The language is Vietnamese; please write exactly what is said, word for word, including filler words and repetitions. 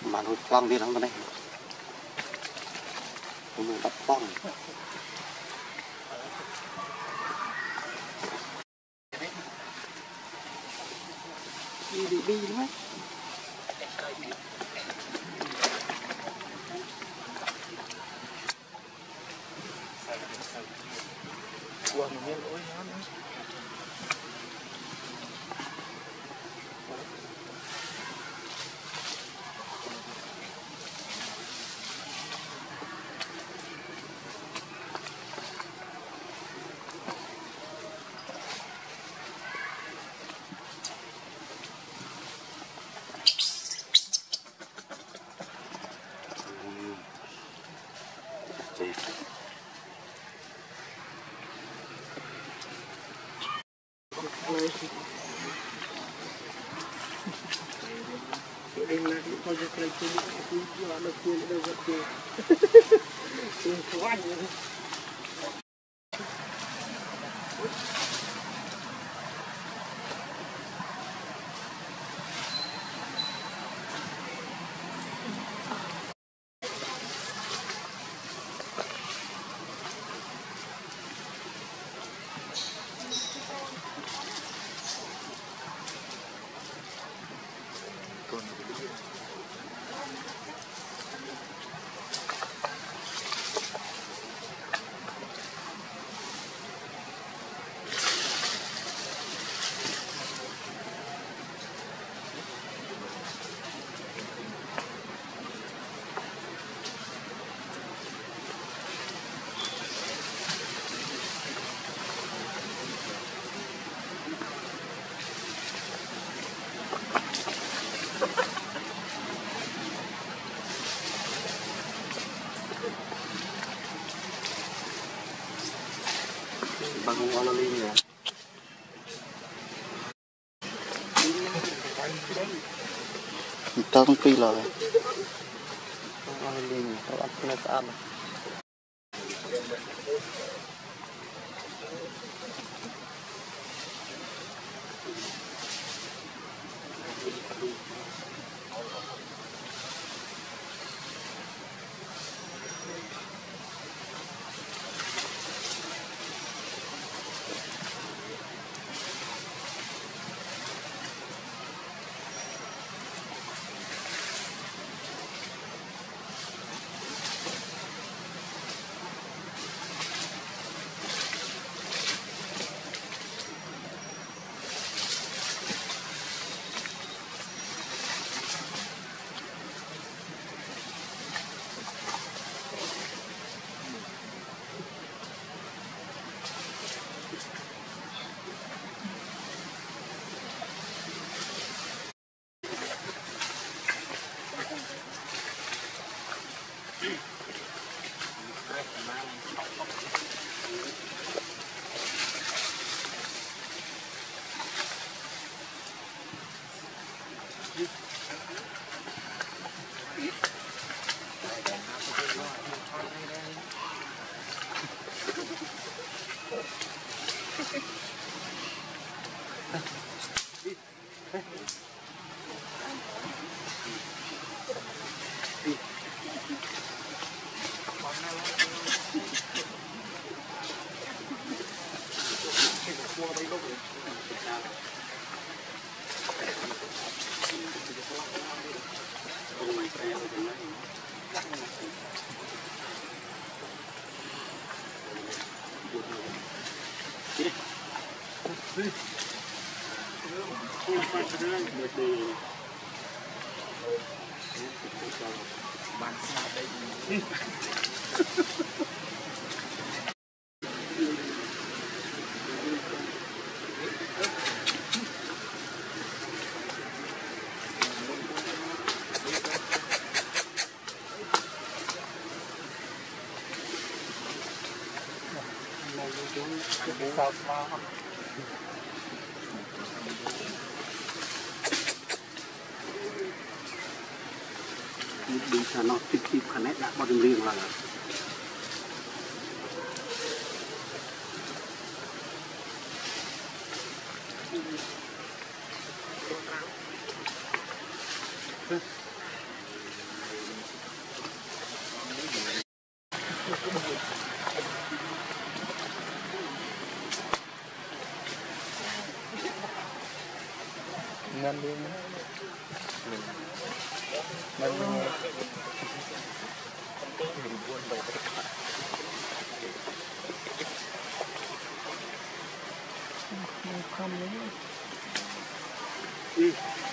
mà nó phong đi nó bên đây mình bắt phong đi đi đi đúng không quần miếng ối nó nữa đừng là những con vật này trên những cái là đầu tiên đều vật kia quá nhiều bằng con loli nè tao không phi rồi con loli nè tao ăn cái này ăn đi xa nó tiếp tiếp khả nét đã bao nhiêu riêng là Nên đi nên đi không lấy